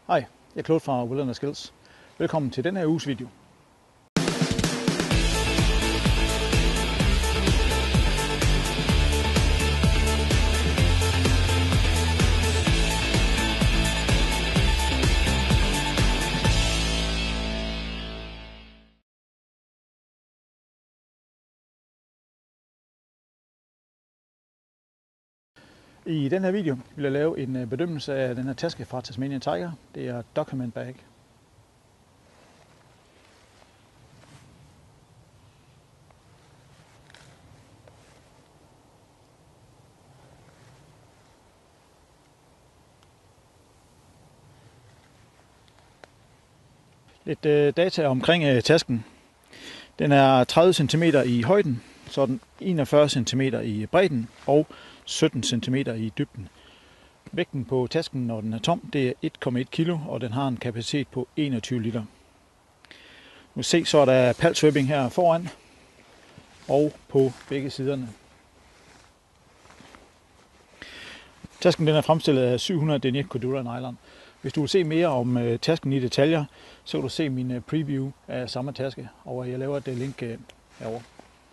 Hej, jeg er Claude fra Wilderness Skills. Velkommen til den her uges video. I den her video vil jeg lave en bedømmelse af den her taske fra Tasmanian Tiger. Det er Document Bag. Lidt data omkring tasken. Den er 30 cm i højden, så den 41 cm i bredden og 17 cm i dybden. Vægten på tasken, når den er tom, det er 1,1 kg, og den har en kapacitet på 21 liter. Nu se, så er der palswebbing her foran og på begge siderne. Tasken den er fremstillet af 700 denier Cordura nylon. Hvis du vil se mere om tasken i detaljer, så kan du se min preview af samme taske, og jeg laver et link herovre.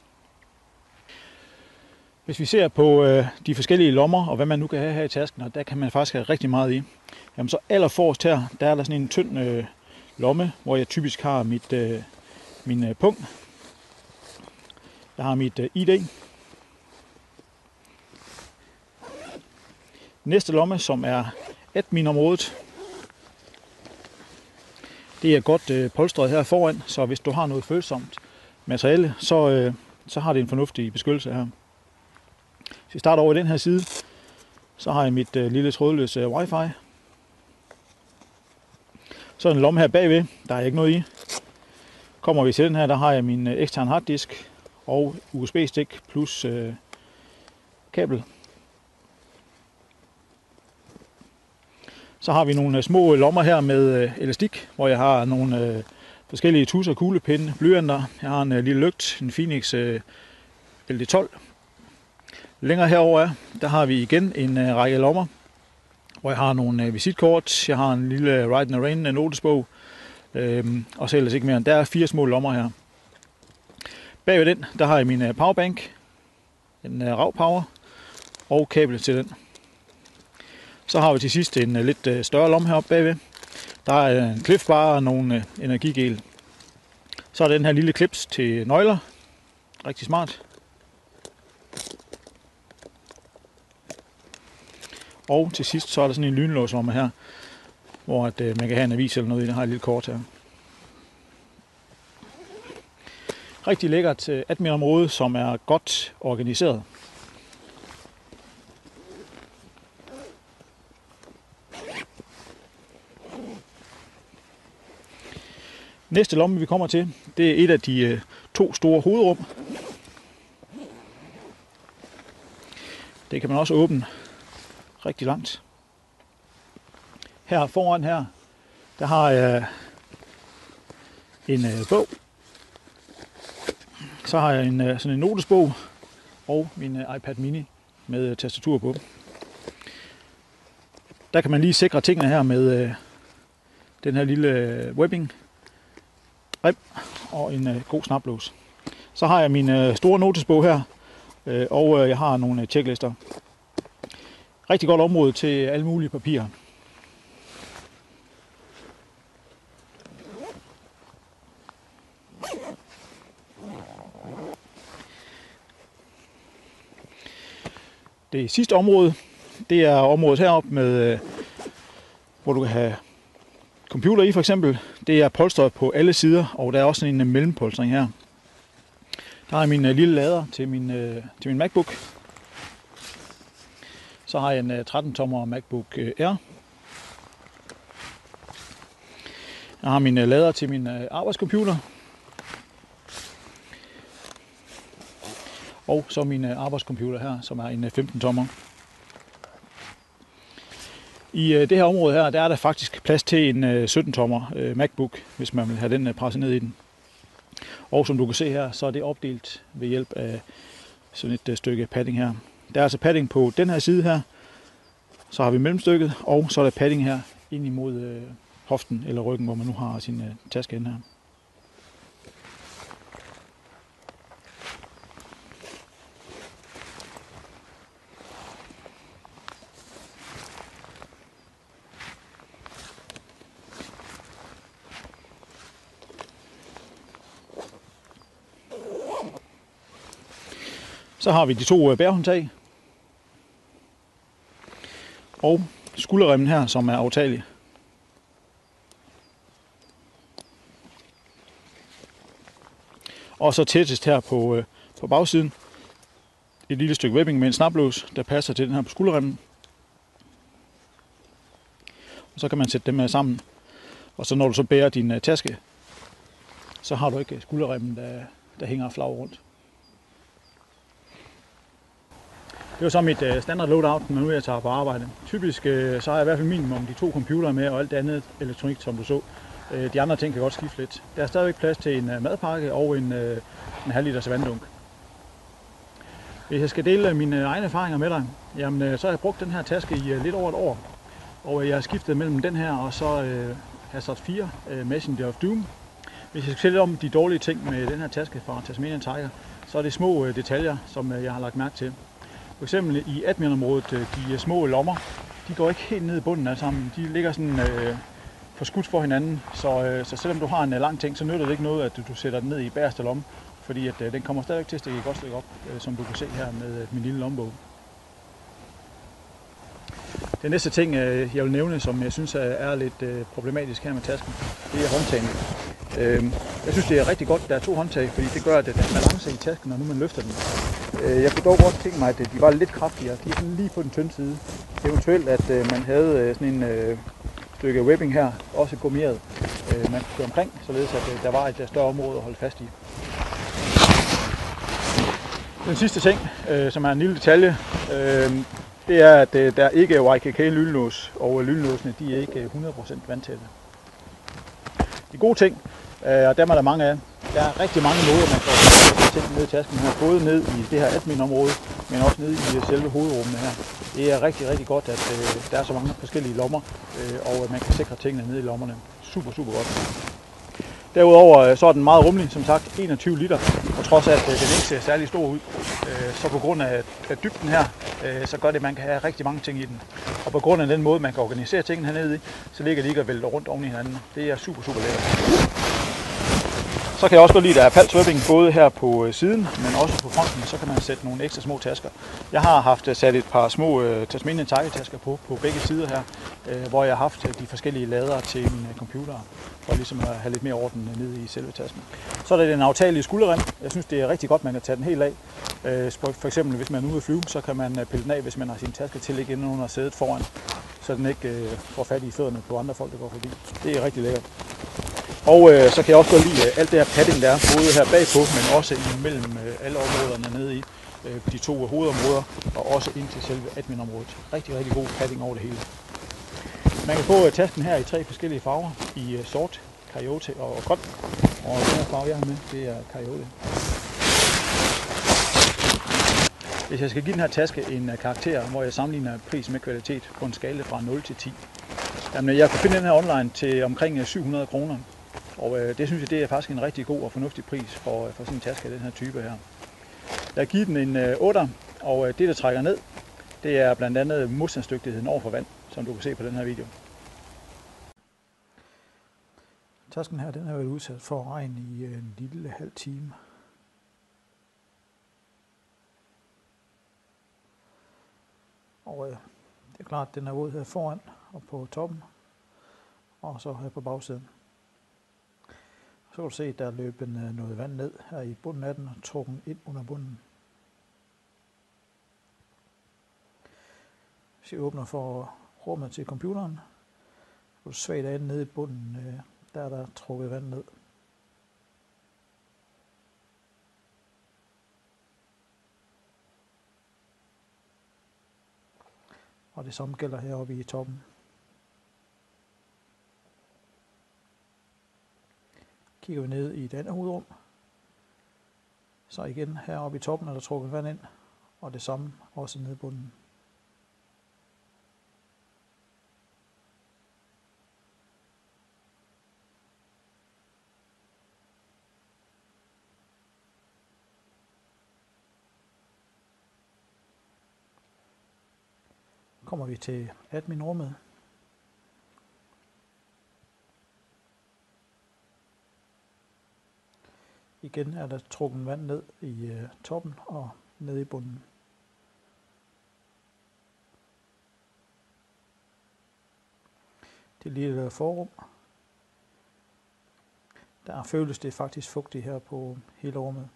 Hvis vi ser på de forskellige lommer, og hvad man nu kan have her i tasken, og der kan man faktisk have rigtig meget i. Jamen så allerforrest her, der er der sådan en tynd lomme, hvor jeg typisk har min pung. Jeg har mit ID. Næste lomme, som er admin-området, det er godt polstret her foran, så hvis du har noget følsomt materiale, så har det en fornuftig beskyttelse her. Hvis vi starter over i den her side, så har jeg mit lille trådløse wifi. Så en lomme her bagved, der er ikke noget i. Kommer vi til den her, der har jeg min eksterne harddisk og USB-stik plus kabel. Så har vi nogle små lommer her med elastik, hvor jeg har nogle forskellige tusser, kuglepinde, blyanter. Jeg har en lille lygt, en Phoenix LD12. Længere herover der har vi igen en række lommer, hvor jeg har nogle visitkort. Jeg har en lille Ride in the Rain notesbog, og så ellers ikke mere. Der er 4 små lommer her. Bagved den, der har jeg min powerbank, en RAW power og kabel til den. Så har vi til sidst en lidt større lomme heroppe bagved. Der er en Clif Bar og nogle energigel. Så er den her lille clips til nøgler. Rigtig smart. Og til sidst så er der sådan en lynlåslomme her, hvor man kan have en avis eller noget i. Den har et lille kort her. Rigtig lækkert admin-område, som er godt organiseret. Næste lomme vi kommer til, det er et af de 2 store hovedrum. Det kan man også åbne rigtig langt. Her foran her, der har jeg en bog. Så har jeg sådan en notesbog og min iPad mini med tastatur på. Der kan man lige sikre tingene her med den her lille webbing rem og en god snaplås. Så har jeg min store notesbog her, og jeg har nogle checklister. Rigtig godt område til alle mulige papirer. Det sidste område, det er området heroppe med, hvor du kan have computer i for eksempel. Det er polstret på alle sider, og der er også en mellempolstring her. Der har jeg min lille lader til min MacBook. Så har jeg en 13-tommer MacBook Air. Jeg har min lader til min arbejdscomputer. Og så min arbejdscomputer her, som er en 15-tommer. I det her område her, der er der faktisk plads til en 17-tommer MacBook, hvis man vil have den presset ned i den. Og som du kan se her, så er det opdelt ved hjælp af sådan et stykke padding her. Der er altså padding på den her side her, så har vi mellemstykket, og så er der padding her ind imod hoften eller ryggen, hvor man nu har sin taske inde her. Så har vi de 2 bærehåndtag og skulderremmen her, som er aftagelig. Og så tættest her på bagsiden et lille stykke webbing med en snaplås, der passer til den her på skulderremmen. Og så kan man sætte dem sammen. Og så når du så bærer din taske, så har du ikke skulderremmen, der hænger flag rundt. Det er så mit standard loadout, når nu jeg tager på arbejde. Typisk så har jeg i hvert fald minimum de 2 computere med og alt det andet elektronik, som du så. De andre ting kan godt skifte lidt. Der er stadigvæk plads til en madpakke og en halv liters vanddunk. Hvis jeg skal dele mine egne erfaringer med dig, jamen, så har jeg brugt den her taske i lidt over et år. Og jeg har skiftet mellem den her og så Hazard 4 Messenger of Doom. Hvis jeg skal sige lidt om de dårlige ting med den her taske fra Tasmanian Tiger, så er det små detaljer, som jeg har lagt mærke til. For eksempel i admin-området, de små lommer, de går ikke helt ned i bunden alle sammen. De ligger sådan forskudt for hinanden, så selvom du har en lang ting, så nytter det ikke noget, at du sætter den ned i bagerste lomme, fordi at den kommer stadigvæk til at stikke et godt stykke op, som du kan se her med min lille lommebog. Den næste ting, jeg vil nævne, som jeg synes er lidt problematisk her med tasken, det er håndtagene. Jeg synes, det er rigtig godt, at der er 2 håndtag, fordi det gør, at der er balance i tasken, når nu man løfter den. Jeg kunne dog godt tænke mig, at de var lidt kraftigere. De er sådan lige på den tynde side. Eventuelt, at man havde sådan en stykke webbing her, også gummeret, man kunne køre omkring, således at der var et større område at holde fast i. Den sidste ting, som er en lille detalje, det er, at der ikke er YKK-lynlås, og lynlåsene de er ikke 100% vandtætte. De gode ting, og dem er der mange af. Der er rigtig mange måder, man kan sætte ting ned i tasken her, både ned i det her admin-område, men også ned i selve hovedrummene her. Det er rigtig, rigtig godt, at der er så mange forskellige lommer, og at man kan sikre tingene ned i lommerne. Super, super godt. Derudover så er den meget rummelig, som sagt 21 liter, og trods at den ikke ser særlig stor ud, så på grund af dybden her, så gør det, at man kan have rigtig mange ting i den. Og på grund af den måde, man kan organisere tingene hernede i, så ligger de ikke og vælter rundt oven i hinanden. Det er super, super lækkert. Så kan jeg også godt lide, at der er palswebbing både her på siden, men også på fronten, så kan man sætte nogle ekstra små tasker. Jeg har haft sat et par små Tasmanian Tiger tasker på begge sider her, hvor jeg har haft de forskellige ladere til mine computere, for ligesom at have lidt mere orden nede i selve tasken. Så er der den aftagelige skulderrem. Jeg synes, det er rigtig godt, man kan tage den helt af. For eksempel, hvis man er ude at flyve, så kan man pille den af, hvis man har sin taske til ikke inde under sædet foran, så den ikke får fat i fødderne på andre folk, der går forbi. Det er rigtig lækkert. Og så kan jeg også godt lide alt det her padding, der er både her bagpå, men også imellem alle områderne nede i de 2 hovedområder, og også ind til selve admin-området. Rigtig, rigtig god padding over det hele. Man kan få tasken her i 3 forskellige farver, i sort, coyote og grøn. Og den her farve, jeg har med, det er coyote. Hvis jeg skal give den her taske en karakter, hvor jeg sammenligner pris med kvalitet på en skala fra 0 til 10, jamen jeg kan finde den her online til omkring 700 kroner. Og det synes jeg, det er faktisk en rigtig god og fornuftig pris for sådan en taske af den her type her. Jeg har givet den en 8, og det der trækker ned, det er blandt andet modstandsdygtigheden over for vand, som du kan se på den her video. Tasken her, den har været udsat for regn i en lille halv time. Og det er klart, at den er våd her foran og på toppen, og så her på bagsiden. Så kan du se, at der er løbet noget vand ned her i bunden af den og trukket ind under bunden. Hvis jeg åbner for rummet til computeren, så kan du svagt af nede i bunden, der er der trukket vand ned. Og det samme gælder heroppe i toppen. Kigger vi ned i det andet hovedrum, så igen heroppe i toppen er der trukket vand ind, og det samme også nede i bunden. kommer vi til admin-rummet. Igen er der trukket vand ned i toppen og ned i bunden. Det lille forrum. Der føles det faktisk fugtigt her på hele rummet.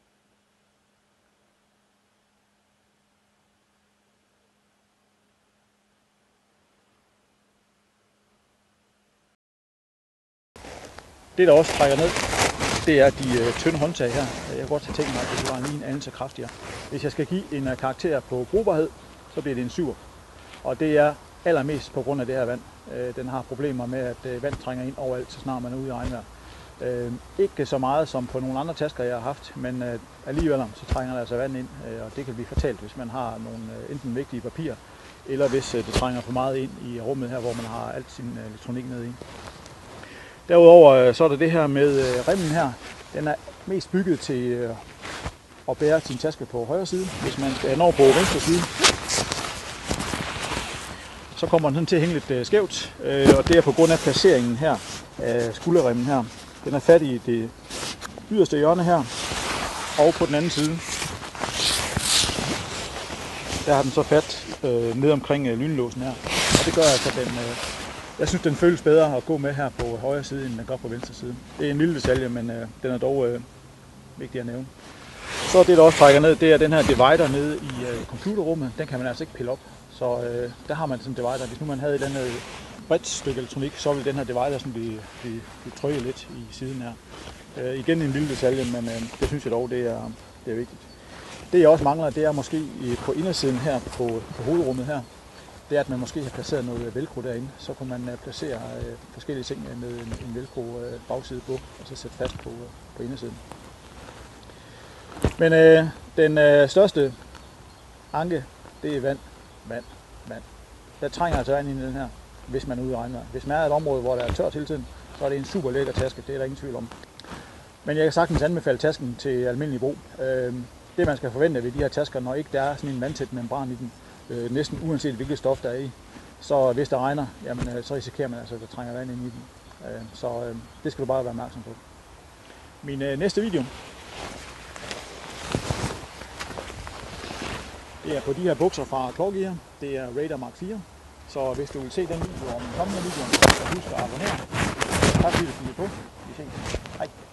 Det der også trækker ned, det er de tynde håndtag her. Jeg kunne godt have tænkt mig, at det var lige en anelse kraftigere. Hvis jeg skal give en karakter på brugbarhed, så bliver det en 7. Og det er allermest på grund af det her vand. Den har problemer med, at vand trænger ind overalt, så snart man er ude i regnvejr. Ikke så meget som på nogle andre tasker, jeg har haft, men alligevel så trænger der altså vand ind, og det kan blive fatalt, hvis man har nogle enten vigtige papirer, eller hvis det trænger for meget ind i rummet her, hvor man har alt sin elektronik nede i. Derudover så er der det her med remmen her. Den er mest bygget til at bære sin taske på højre side. Hvis man skal over på venstre side, så kommer den sådan til at hænge lidt skævt, og det er på grund af placeringen her af skulderremmen her. Den er fat i det yderste hjørne her, og på den anden side, der har den så fat ned omkring lynlåsen her. Og det gør altså, at jeg synes, den føles bedre at gå med her på højre side, end den gør på venstre side. Det er en lille detalje, men den er dog vigtig at nævne. Så det, der også trækker ned, det er den her divider nede i computerrummet. Den kan man altså ikke pille op. Så der har man sådan en divider. Hvis nu man havde et eller andet bredt stykke elektronik, så ville den her divider sådan blive trykket lidt i siden her. Igen en lille detalje, men det synes jeg dog, det er vigtigt. Det jeg også mangler, det er måske på indersiden her på hovedrummet her. Det er, at man måske har placeret noget velcro derinde. Så kunne man placere forskellige ting med en velcro bagside på, og så sætte fast på indersiden. Men den største anke, det er vand. Der trænger altså vand ind i den her, hvis man er ude i regnvejr. Hvis man er et område, hvor der er tørt hele tiden, så er det en super lækker taske, det er der ingen tvivl om. Men jeg kan sagtens anbefale tasken til almindelig brug. Det man skal forvente ved de her tasker, når ikke der er sådan en vandtæt membran i den, næsten uanset hvilket stof der er i, så hvis der regner, jamen, så risikerer man altså, at der trænger vand ind i den. Så det skal du bare være opmærksom på. Min næste video, det er på de her bukser fra Clawgear. Det er Raider Mark 4. Så hvis du vil se den video om kommende videoer, så husk at abonnere. Tak fordi du kiggede på. Vi ses. Hej.